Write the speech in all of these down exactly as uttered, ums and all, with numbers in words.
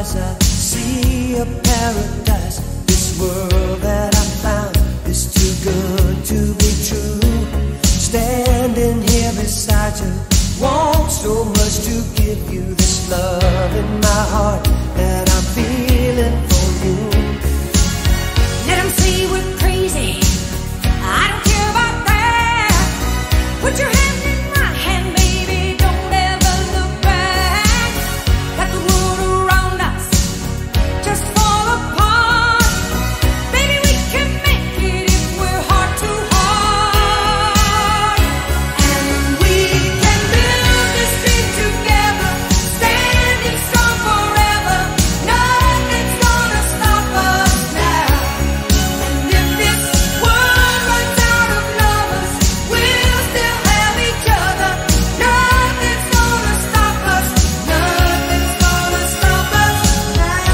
eyes I see a paradise. This world that I found is too good to be true. Standing here beside you, want so much to give you this love in my heart that I'm feeling for you. Let them say we're crazy, I don't care about that. Put your hand in my hand, baby, don't ever look back. Let the world around us just fall apart. Baby, we can make it if we're heart to heart. And we can build this dream together, standing strong forever. Nothing's gonna stop us now. And if this world runs out of lovers, we'll still have each other. Nothing's gonna stop us. Nothing's gonna stop us now.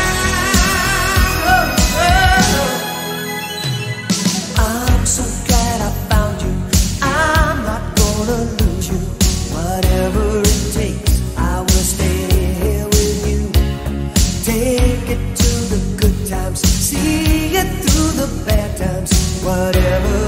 I'm so glad I found you. I'm not gonna lose you. Whatever it takes, I will stay here with you. Take it to the good times, see it through the bad times. Whatever